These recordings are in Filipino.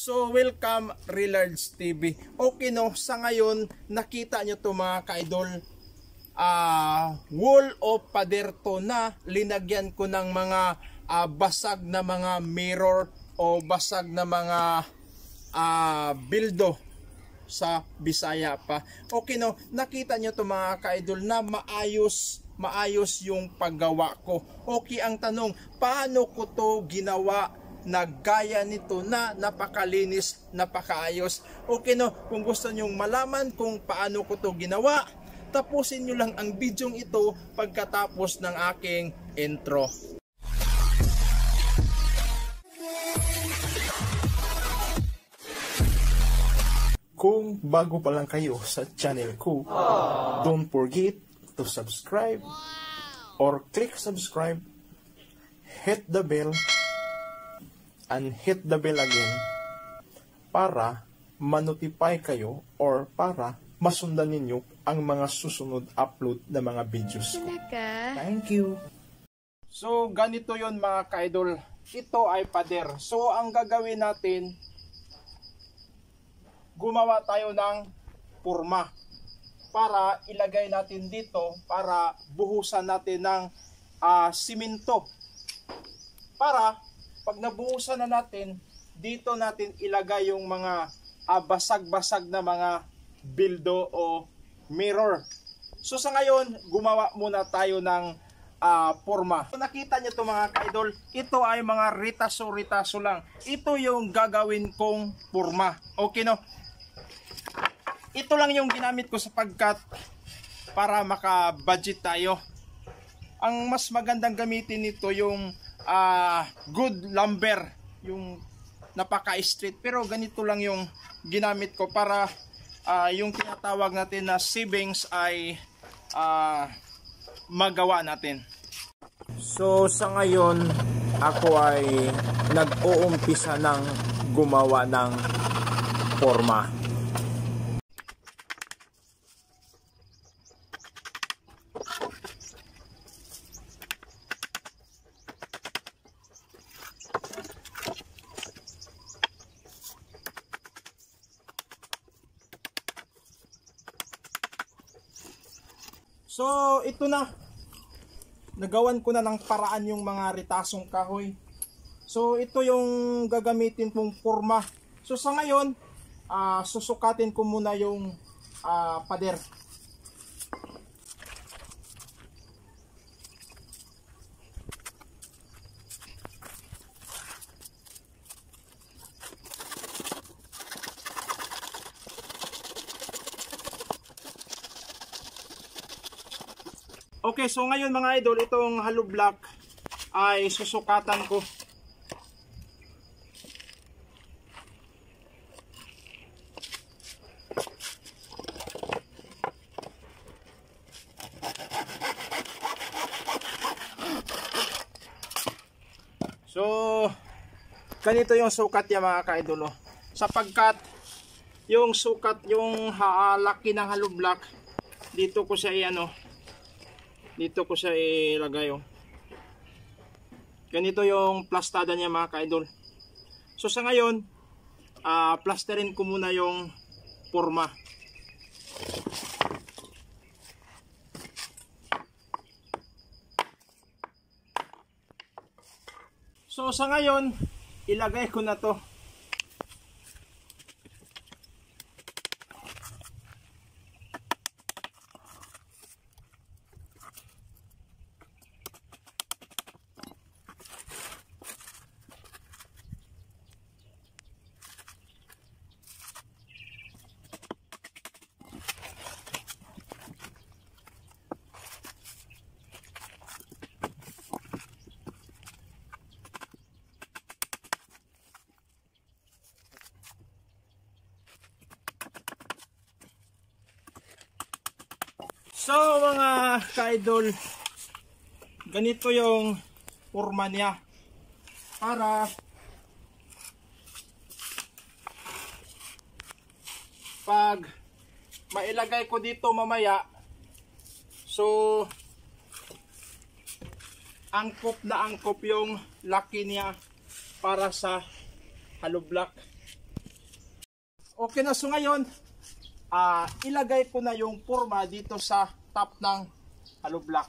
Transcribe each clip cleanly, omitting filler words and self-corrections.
So welcome Relards TV. Okay no, sa ngayon nakita nyo to mga ka-idol, wall of pader to na linagyan ko ng mga basag na mga mirror o basag na mga bildo sa Bisaya pa. Okay no, nakita nyo to mga ka-idol na maayos yung paggawa ko. Okay, ang tanong, paano ko to ginawa na gaya nito na napakalinis, napakaayos? Okay no, kung gusto nyong malaman kung paano ko to ginawa, tapusin nyo lang ang bidyong ito pagkatapos ng aking intro. Kung bago pa lang kayo sa channel ko, don't forget to subscribe or click subscribe, hit the bell and hit the bell again para ma-notify kayo or para masundan ninyo ang mga susunod upload na mga videos ko. Thank you. So ganito yon mga ka-idol, ito ay pader. So ang gagawin natin, gumawa tayo ng porma para ilagay natin dito, para buhusan natin ng simento, para pag nabuhusan na natin, dito natin ilagay yung mga basag-basag na mga bildo o mirror. So sa ngayon, gumawa muna tayo ng porma. So, nakita nyo to mga ka-idol, ito ay mga ritaso-ritaso lang. Ito yung gagawin kong porma. Okay no? Ito lang yung ginamit ko sapagkat para maka-budget tayo. Ang mas magandang gamitin nito yung good lumber, yung napaka-straight. Pero ganito lang yung ginamit ko para yung tinatawag natin na savings ay magawa natin. So sa ngayon, ako ay nag-uumpisa ng gumawa ng porma. So ito na, nagawan ko na ng paraan yung mga ritasong kahoy. So ito yung gagamitin kong porma. So sa ngayon, susukatin ko muna yung pader. Okay, so ngayon mga idol, itong hollow block ay susukatan ko. So, ganito yung sukat niya mga ka-idol. Sapagkat yung sukat, yung laki ng hollow block, dito ko siya dito ko siya ilagay. Ganito yung plastada niya mga ka-idol. So sa ngayon, plasterin ko muna yung porma. So sa ngayon, ilagay ko na to. So mga ka-idol, ganito yung porma niya. Para pag mailagay ko dito mamaya, so angkop na angkop yung laki niya para sa hollow block. Okay na, so ngayon, ilagay ko na yung porma dito sa top ng hollow block.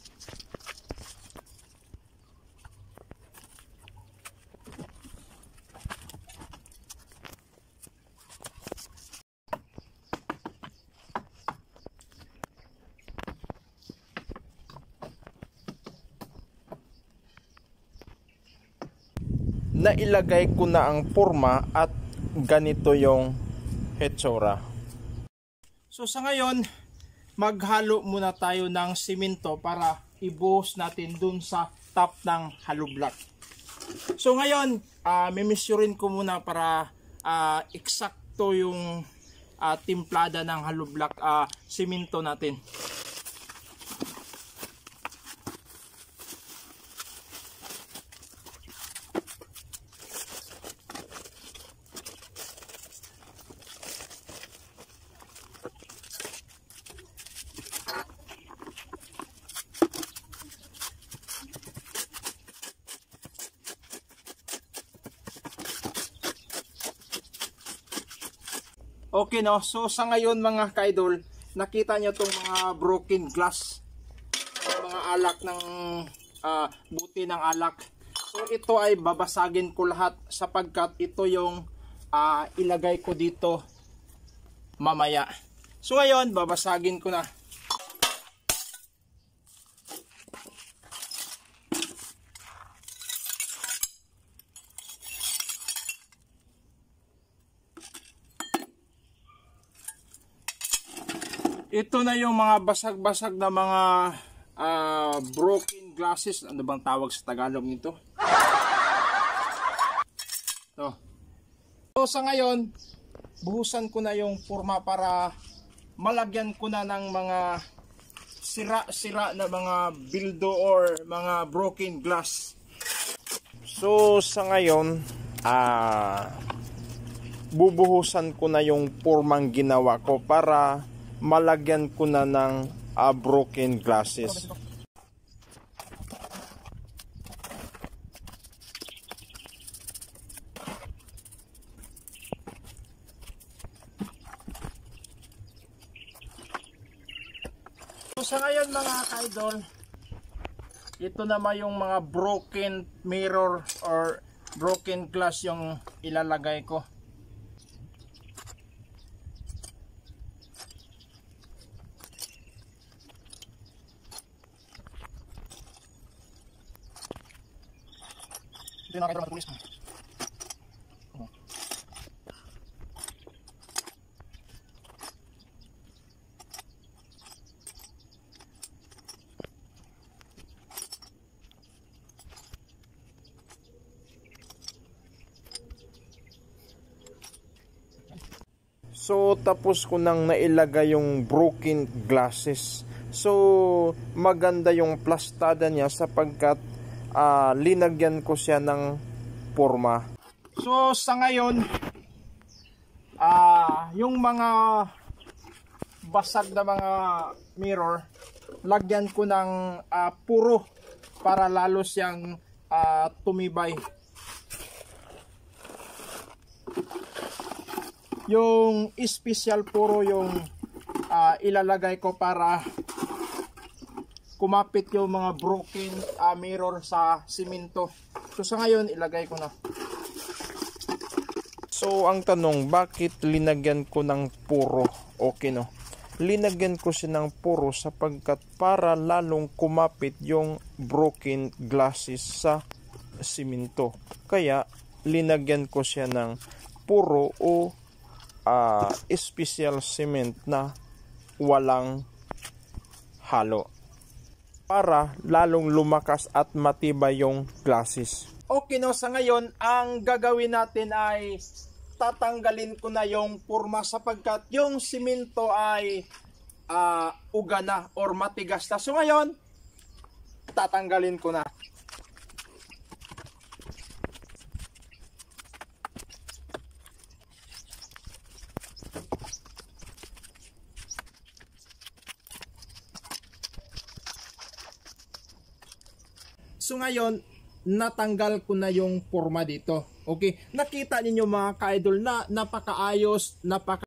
Nailagay ko na ang porma at ganito yung hetsura. So sa ngayon, maghalo muna tayo ng simento para ibuhos natin dun sa top ng hollow block. So ngayon, mimisyurin ko muna para eksakto yung timplada ng hollow block simento natin. Okay no, so sa ngayon mga kaidol, nakita nyo itong mga broken glass, mga alak ng buti ng alak. So ito ay babasagin ko lahat sapagkat ito yung ilagay ko dito mamaya. So ngayon, babasagin ko na. Ito na yung mga basag-basag na mga broken glasses. Ano bang tawag sa Tagalog nito? So sa ngayon, buhusan ko na yung porma para malagyan ko na ng mga sira-sira na mga bildo or mga broken glass. So sa ngayon, bubuhusan ko na yung pormang ginawa ko para malagyan ko na ng broken glasses. So sa ngayon mga ka-idol, ito naman yung mga broken mirror or broken glass yung ilalagay ko. Ito yung mga ka-idol, matulis mo. So tapos ko nang nailagay yung broken glasses. So maganda yung plastada niya sapagkat linagyan ko siya ng porma. So sa ngayon, yung mga basag na mga mirror, lagyan ko ng puro para lalo siyang tumibay. Yung special puro yung ilalagay ko para kumapit yung mga broken mirror sa simento. So sa ngayon, ilagay ko na. So ang tanong, bakit linagyan ko ng puro? Okay no. Linagyan ko siya ng puro sapagkat para lalong kumapit yung broken glasses sa simento. Kaya linagyan ko siya ng puro o special cement na walang halo para lalong lumakas at matibay yung glasses. Okay no, sa ngayon ang gagawin natin ay tatanggalin ko na yung porma sapagkat yung simento ay uga na or matigas na. So ngayon tatanggalin ko na. So ngayon, natanggal ko na yung porma dito. Okay, nakita ninyo mga ka-idol na napakaayos,